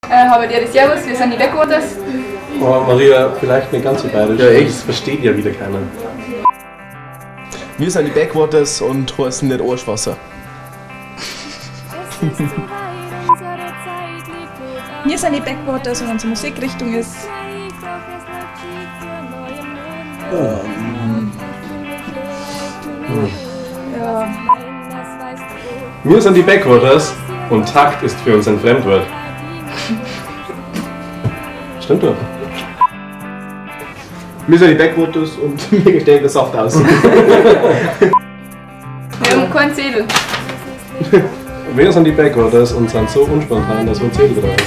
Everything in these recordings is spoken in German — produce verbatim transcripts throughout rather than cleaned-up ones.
Äh, habe dir Servus, wir sind die Backwaters. Oh, Maria, vielleicht nicht ganz so bayerisch. Ja, echt? Das versteht ja wieder keiner. Wir sind die Backwaters und heißen nicht Arschwasser. Wir sind die Backwaters und unsere Musikrichtung ist... Ähm. Ja... Wir sind die Backwaters und Takt ist für uns ein Fremdwort. Stimmt doch. Wir sind die Backwaters und wir stellen das Saft aus. Wir haben keinen Zettel. Wir sind die Backwaters und sind so unspontan, dass wir einen Zettel brauchen.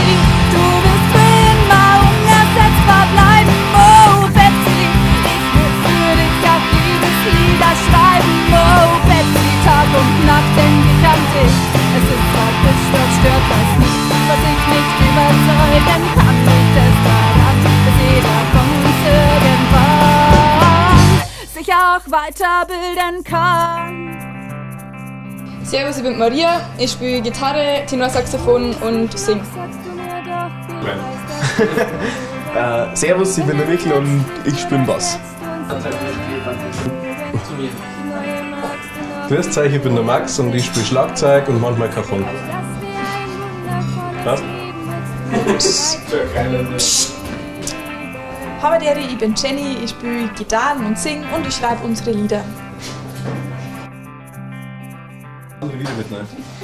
Auch weiterbilden kann. Servus, ich bin Maria, ich spiele Gitarre, Tenorsaxophon und singe. äh, servus, ich bin der Mikl und ich spiele Bass. Grüß euch, ich bin der Max und ich spiele Schlagzeug und manchmal Cajon. Was? Hamaderi, ich bin Jenny, ich spiele Gitarren und singe und ich schreibe unsere Lieder. Andere Lieder mitnehmen.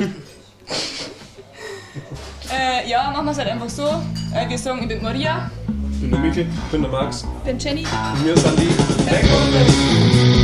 äh, ja, machen wir es halt einfach so. Äh, wir sagen, ich bin Maria. Ich bin der Mikl, ich bin der Max. Ich bin Jenny. Und wir sind die Backwaters.